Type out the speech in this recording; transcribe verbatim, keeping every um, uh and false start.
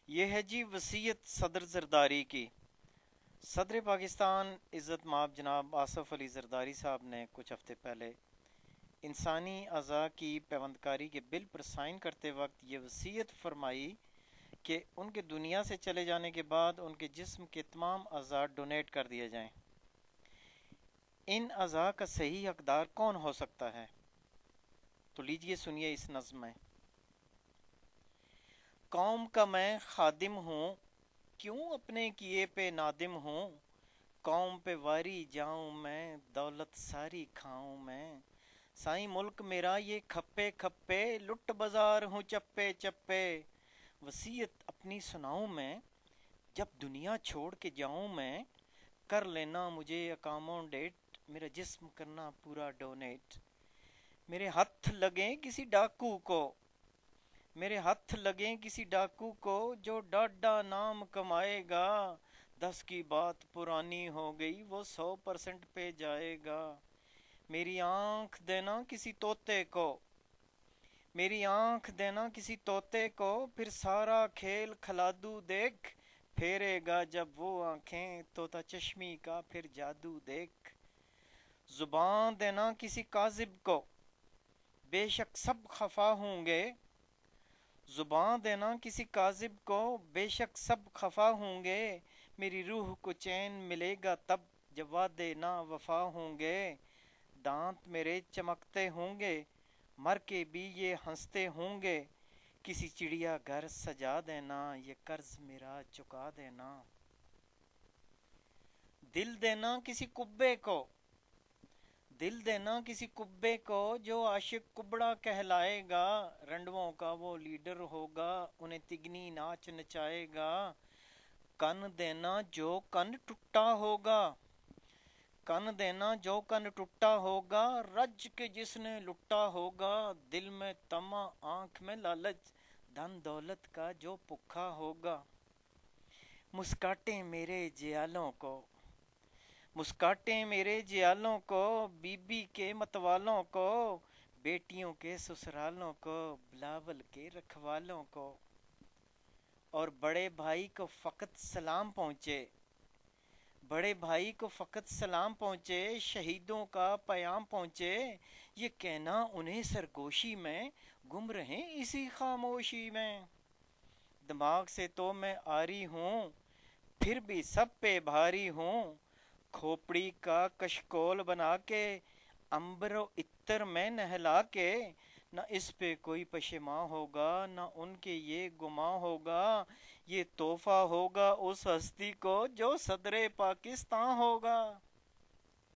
یہ ہے جی وصیت صدر زرداری کی۔ صدر پاکستان عزت مآب جناب آصف علی زرداری صاحب نے کچھ ہفتے پہلے انسانی اعضاء کی پیوندکاری کے بل پر سائن کرتے وقت یہ وصیت فرمائی کہ ان کے دنیا سے چلے جانے کے بعد ان کے جسم کے تمام اعضاء ڈونیٹ کر دیے جائیں۔ ان اعضاء کا صحیح حقدار کون ہو سکتا ہے؟ تو لیجئے سنیے اس نظم میں۔ قوم کا میں خادم ہوں، کیوں اپنے کیے پہ نادم ہوں؟ قوم پہ واری جاؤں میں، دولت ساری کھاؤں میں۔ سائیں ملک میرا یہ کھپے کھپے، لٹ بازار ہوں چپے چپے۔ وصیت اپنی سناؤں میں، جب دنیا چھوڑ کے جاؤں میں، کر لینا مجھے اکاموڈیٹ، میرا جسم کرنا پورا ڈونیٹ۔ میرے ہاتھ لگیں کسی ڈاکو کو، میرے ہاتھ لگیں کسی ڈاکو کو، جو ڈاڈا نام کمائے گا، دس کی بات پرانی ہو گئی وہ سو پرسنٹ پہ جائے گا۔ میری آنکھ دینا کسی طوطے کو، میری آنکھ دینا کسی طوطے کو، پھر سارا کھیل کھلادو دیکھ، پھیرے گا جب وہ آنکھیں طوطا چشمی کا پھر جادو دیکھ۔ زبان دینا کسی کاذب کو، بے شک سب خفا ہوں گے، زبان دینا کسی کاذب کو، بے شک سب خفا ہوں گے۔ میری روح کو چین ملے گا تب، جب وعدے نا وفا ہوں گے۔ دانت میرے چمکتے ہوں گے، مر کے بھی یہ ہنستے ہوں گے۔ کسی چڑیا گھر سجا دینا، یہ قرض میرا چکا دینا۔ دل دینا کسی کبے کو، دل دینا کسی کبے کو، جو عاشق کبڑا کہلائے گا، رنڈووں کا وہ لیڈر ہوگا، انہیں تگنی ناچ نچائے گا۔ کن دینا جو کن ٹوٹا ہوگا، کن دینا جو کن ٹوٹا ہوگا، رج کے جس نے لٹا ہوگا۔ دل میں طمع آنکھ میں لالچ، دھن دولت کا جو بھوکا ہوگا۔ مسکاٹیں میرے جیالوں کو، مسکاٹیں میرے جیالوں کو، بی بی کے متوالوں کو، بیٹیوں کے سسرالوں کو، بلاول کے رکھوالوں کو۔ اور بڑے بھائی کو فقط سلام پہنچے، بڑے بھائی کو فقط سلام پہنچے، شہیدوں کا پیام پہنچے۔ یہ کہنا انہیں سرگوشی میں، گم رہے اسی خاموشی میں۔ دماغ سے تو میں آری ہوں، پھر بھی سب پہ بھاری ہوں۔ کھوپڑی کا کشکول بنا کے، عنبر و عطر میں نہلا کے، نہ اس پہ کوئی پشیماں ہوگا، نہ ان کے یہ گماں ہوگا۔ یہ تحفہ ہوگا اس ہستی کو، جو صدر پاکستان ہوگا۔